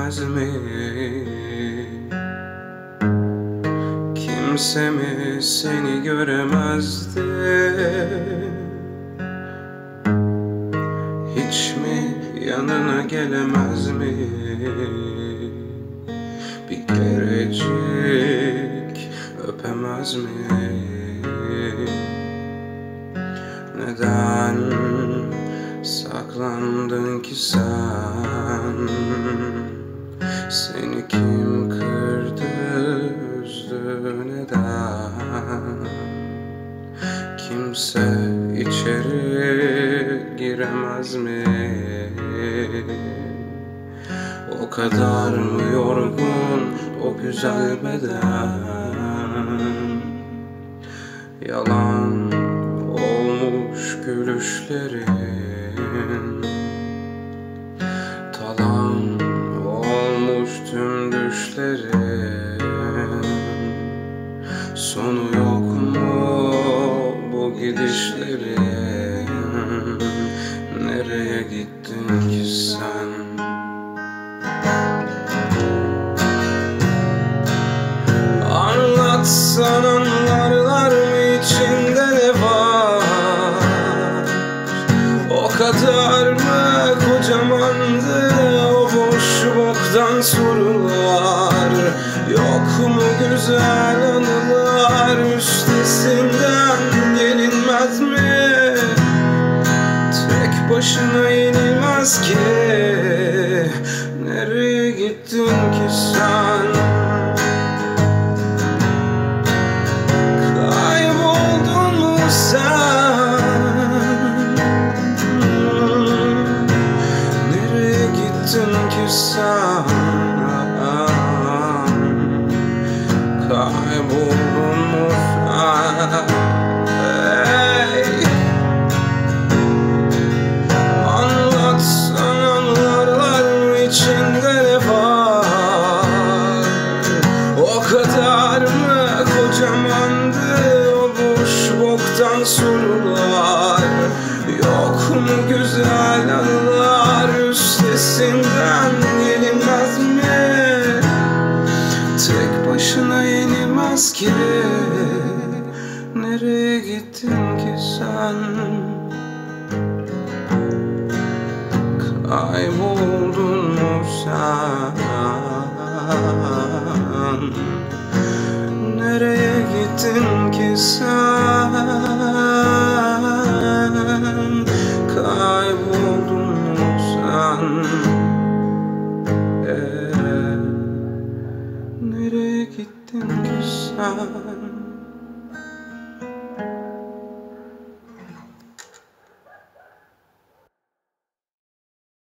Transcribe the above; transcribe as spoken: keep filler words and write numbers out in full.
göremez mi? Kimse mi seni göremezdi? Hiç mi yanına gelemez mi? Bir kerecik öpemez mi? Neden saklandın ki sen? Seni kim kırdı, üzdü, neden? Kimse içeri giremez mi? O kadar mı yorgun o güzel beden? Yalan olmuş gülüşlerin, talan olmuş tüm düşlerin. Sonu yok mu bu gidişlerin? Nereye gittin ki sen? Anlatsan anlarlar mı içinde ne var? O kadar mı kocamandı o boş boktan sorular? Yok mu güzel anılar, üstesinden gelinmez mi? Tek başına yenilmez ki. Nereye gittin ki sen? Kayboldun mu sen? Nereye gittin ki sen? Kayboldun mu sen? Hey. Anlatsan anlarlar mı içinde ne var? O kadar mı kocamandı o boş boktan sorular? Yok mu güzel anılar, üstesinden gelinmez mi? Tek başına yenilmez ki. Nereye gittin ki sen? Kayboldun mu sen? Nereye gittin ki sen? Kayboldun mu sen? Ee, nereye gittin ki sen?